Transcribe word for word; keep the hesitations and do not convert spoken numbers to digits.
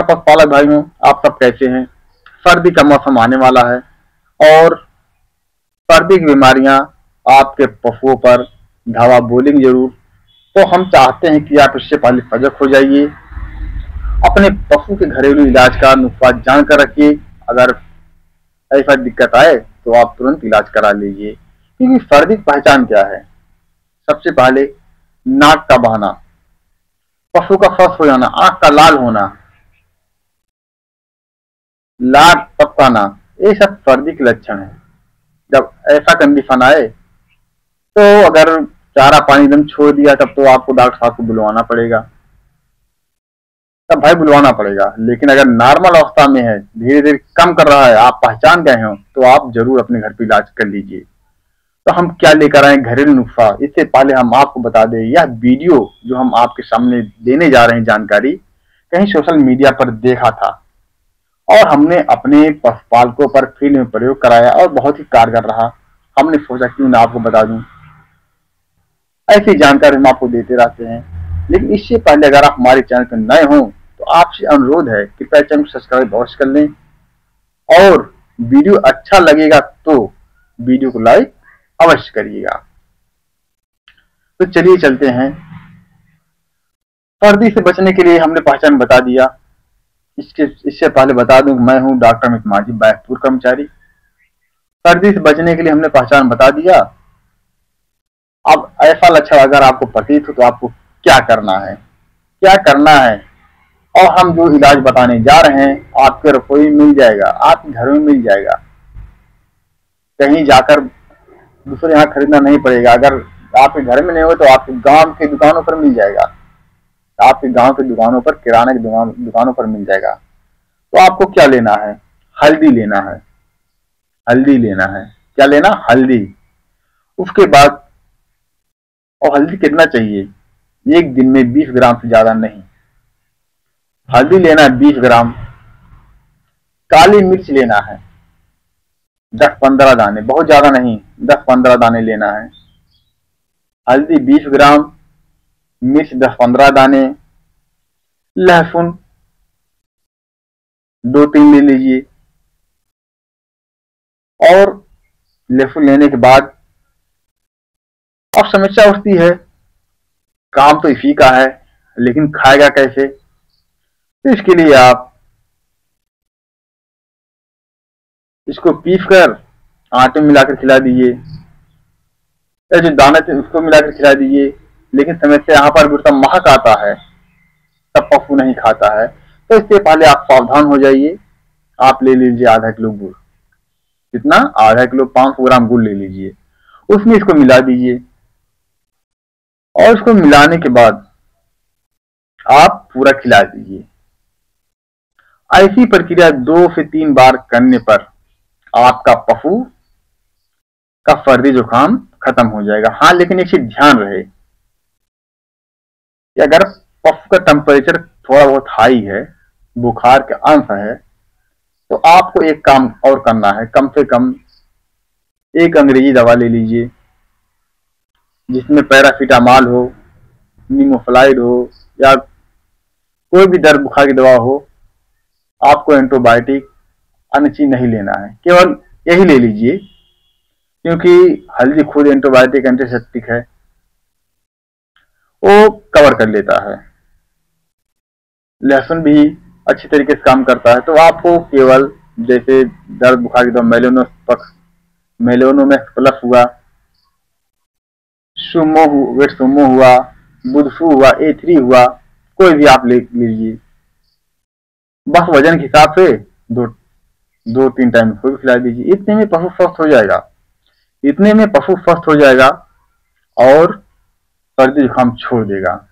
पशुपालक भाइयों, आप सब कैसे हैं? सर्दी का मौसम आने वाला है और सर्दी की बीमारियां आपके पशुओं पर धावा बोलेंगी जरूर। तो हम चाहते हैं कि आप इससे पहले सजग हो जाइए, अपने पशु के घरेलू इलाज का नुस्खा जानकर रखिए। अगर ऐसा दिक्कत आए तो आप तुरंत इलाज करा लीजिए, क्योंकि सर्दी की पहचान क्या है? सबसे पहले नाक का बहना, पशु का स्वस्थ हो जाना, आंख का लाल होना, लार टपकाना, ये सब सर्दी के लक्षण है। जब ऐसा कंडीशन आए तो अगर चारा पानी एकदम छोड़ दिया तब तो आपको डॉक्टर साहब को बुलवाना पड़ेगा, तब भाई बुलवाना पड़ेगा। लेकिन अगर नॉर्मल अवस्था में है, धीरे धीरे कम कर रहा है, आप पहचान गए हो, तो आप जरूर अपने घर पे इलाज कर लीजिए। तो हम क्या लेकर आए घरेलू नुस्खा, इससे पहले हम आपको बता दें, यह वीडियो जो हम आपके सामने देने जा रहे हैं जानकारी, कहीं सोशल मीडिया पर देखा था और हमने अपने पशुपालकों पर फील्ड में प्रयोग कराया और बहुत ही कारगर रहा। हमने सोचा क्यों ना आपको बता दूं। ऐसी जानकारी हम आपको देते रहते हैं, लेकिन इससे पहले अगर आप हमारे चैनल पर नए हों तो आपसे अनुरोध है कि पहले चैनल को सब्सक्राइब अवश्य कर लें और वीडियो अच्छा लगेगा तो वीडियो को लाइक अवश्य करिएगा। तो चलिए चलते हैं। सर्दी से बचने के लिए हमने पहचान बता दिया। इसके इससे पहले बता दूं, मैं हूं डॉक्टर अमित माझी, बैतूर कर्मचारी। सर्दी से बचने के लिए हमने पहचान बता दिया। अब ऐसा लक्षण अगर आपको प्रतीत हो तो आपको क्या करना है, क्या करना है और हम जो इलाज बताने जा रहे हैं आपके रसोई में मिल जाएगा, आपके घर में मिल जाएगा, कहीं जाकर दूसरे यहाँ खरीदना नहीं पड़ेगा। अगर आपके घर में नहीं हो तो आपके गांव की दुकानों पर मिल जाएगा, आपके गांव की दुकानों पर, किराने की दुकान दुकानों पर मिल जाएगा। तो आपको क्या लेना है? हल्दी लेना है, हल्दी लेना है। क्या लेना? हल्दी। उसके बाद, और हल्दी कितना चाहिए? एक दिन में बीस ग्राम से ज्यादा नहीं। हल्दी लेना है बीस ग्राम। काली मिर्च लेना है दस पंद्रह दाने, बहुत ज्यादा नहीं, दस पंद्रह दाने लेना है। हल्दी बीस ग्राम, मिर्च दस पंद्रह दाने, लहसुन दो तीन ले लीजिए। और लहसुन लेने के बाद अब समस्या उठती है, काम तो इसी का है लेकिन खाएगा कैसे? तो इसके लिए आप इसको पीस कर आटे में मिलाकर खिला दीजिए, या जो दाना थे उसको मिलाकर खिला दीजिए। लेकिन समस्या यहाँ पर गुस्सा महक आता है, तब पशु नहीं खाता है। तो इससे पहले आप सावधान हो जाइए। आप ले लीजिए आधा किलो गुड़। कितना? आधा किलो, पांच सौ ग्राम गुड़ ले लीजिए, उसमें इसको मिला दीजिए और इसको मिलाने के बाद आप पूरा खिला दीजिए। ऐसी प्रक्रिया दो से तीन बार करने पर आपका पशु का सर्दी जुकाम खत्म हो जाएगा। हाँ, लेकिन एक चीज ध्यान रहे कि अगर पशु का टेम्परेचर थोड़ा बहुत हाई है, बुखार के अंश है, तो आपको एक काम और करना है। कम से कम एक अंग्रेजी दवा ले लीजिए जिसमें पैरासीटामॉल हो, नीमोफ्लाइड हो, या कोई भी दर्द बुखार की दवा हो। आपको एंटीबायोटिक अन्य चीज नहीं लेना है, केवल यही ले लीजिए, क्योंकि हल्दी खुद एंटीबायोटिक एंटीसेप्टिक है, वो कवर कर लेता है। लहसुन भी अच्छी तरीके से काम करता है। तो आपको केवल जैसे दर्द बुखार की दवा मेलोनोस्पक्स, मेलोनोमैक्स प्लस हुआ, सुमो वेट सुमो हुआ, बुधसू हुआ, ए थ्री हुआ, कोई भी आप ले लीजिए। बस वजन के हिसाब से दो दो तीन टाइम को भी खिला दीजिए। इतने में पशु स्वस्थ हो जाएगा, इतने में पशु स्वस्थ हो जाएगा और सर्दी जुकाम छोड़ देगा।